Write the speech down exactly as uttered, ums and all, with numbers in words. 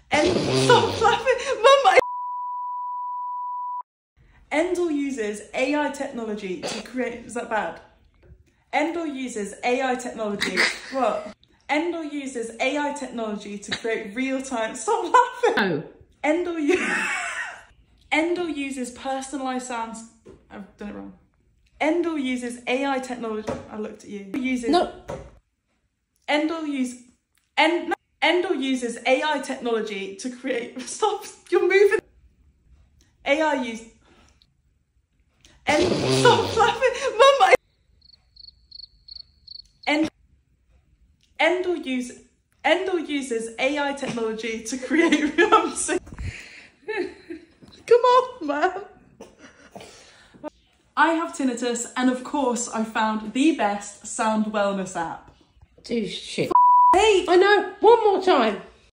And stop laughing, Mum. Endel uses A I technology to create. Is that bad? Endel uses A I technology. What? Endel uses A I technology to create real-time. Stop laughing. Oh. Endel uses. Endel uses personalized sounds. I've done it wrong. Endel uses A I technology. I looked at you. Uses. No. Endel use. End. Endel uses A I technology to create. Stop. You're moving. A I use. End. Stop laughing, Mum. End. Endel use. Endel uses A I technology to create real. Come on, man. I have tinnitus, and of course, I found the best sound wellness app. Do shit. Hey, I know. One more time.